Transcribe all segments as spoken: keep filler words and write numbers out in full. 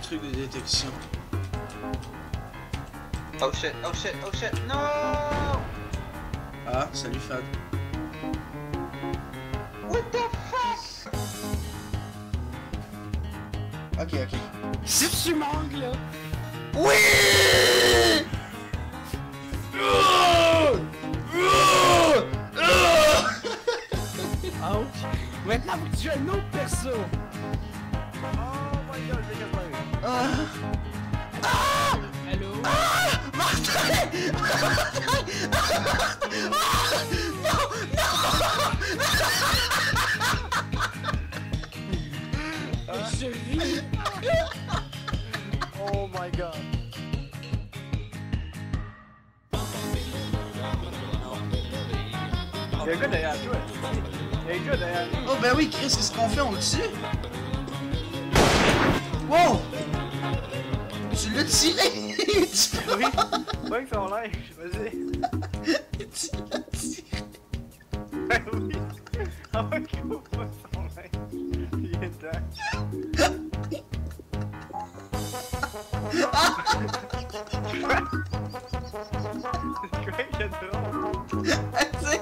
truc de détection. Oh shit, oh shit, oh shit, non! Ah, salut Fad. What the fuck? Ok, ok. Si tu manques là! Oui! Ouch! Maintenant, faut que tu joues un autre perso! Oh my god, j'ai quasiment eu. Ah! Allô? Martin! Je vis! Oh my god. Y'a un gars derrière toi. Y'a un gars derrière toi. Oh ben oui, Chris, qu'est-ce qu'on fait? On le tue? Wow! Tu l'as tiré! Tu peux- Oui, bug son linge, vas-y. Tu l'as tiré! Ben oui. Ah ouais, qu'il faut pas son linge. Il est dedans. C'est quoi qu'il y a drôle? Assez!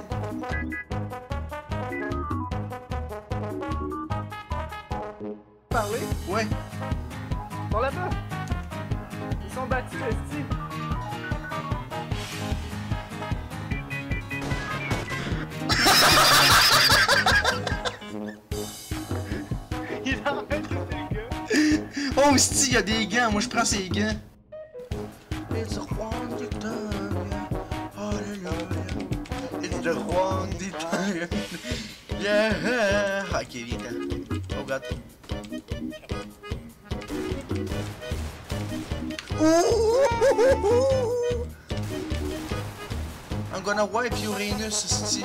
Parler? Ouais. Par là-bas. Ils sont battus, esti. Il arrête tous les gars. Oh, sti, il y a des gants. Moi, je prends ces gants. It's a wonder time. Hallelujah. It's the wonder time. Yeah. Ok, viens là. Oh, God. Ooh. I'm gonna wipe Uranus, sti.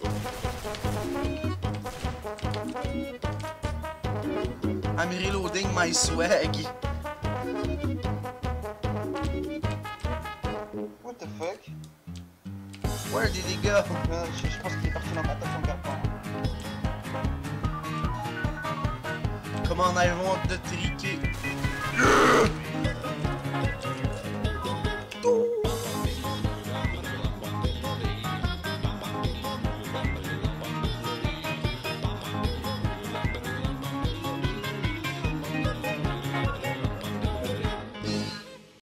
I'm reloading my swag. What the fuck? Where did he go? Euh, je, je pense qu'il est parti dans ma tête, son garde-pas. Come on, I want the tricky.